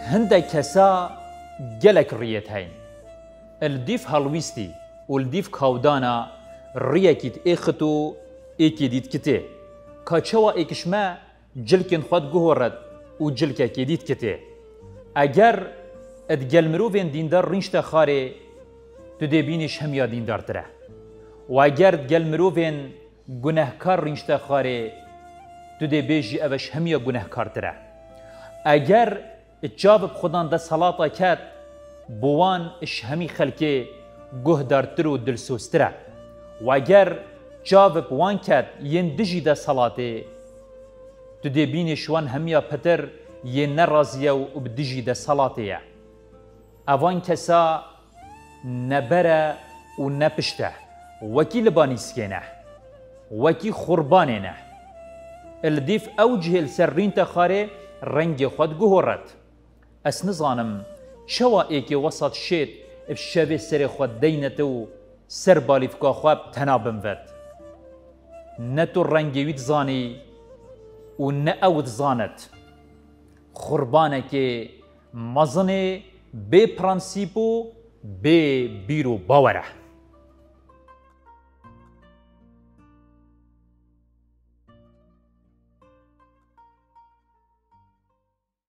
هنده کسا گلک ریت هین الدیف هلویستی و الدیف کاودانا ریکیت ایختو ایکی دید کته کاچوا ایکشما جلکن خود گهورد و جلکه که دید کته اگر ادگل مروفین دیندار رینشتا خاره تو دبینش همیا دیندار تره و اگر ادگل مروفین گناهکار رینشتا خاره تو دبیجی اوش همیا گناهکار تره اگر جواب خودان ده صلاتا کت بوان اش همی خلکه گهدارتر و دلسوستره و اگر جواب وان کت ین دجی ده صلاته تو دبینش وان همیا پتر ین نرازیه و بدجی ده صلاته اوان کسا نبره و نپشته وکی لبانی سکینه وکی خوربانه نه الدیف اوجه السرین تخاره رنگ خود گهورد اس نظانم شوا ایکی وسط شید بشبه سر خود دینتو سر بالیفکا خواب تنابم ود نتو رنگوید زانی و نه اود زانت خوربانه که مزنه به پرانسیپو به بیرو باوره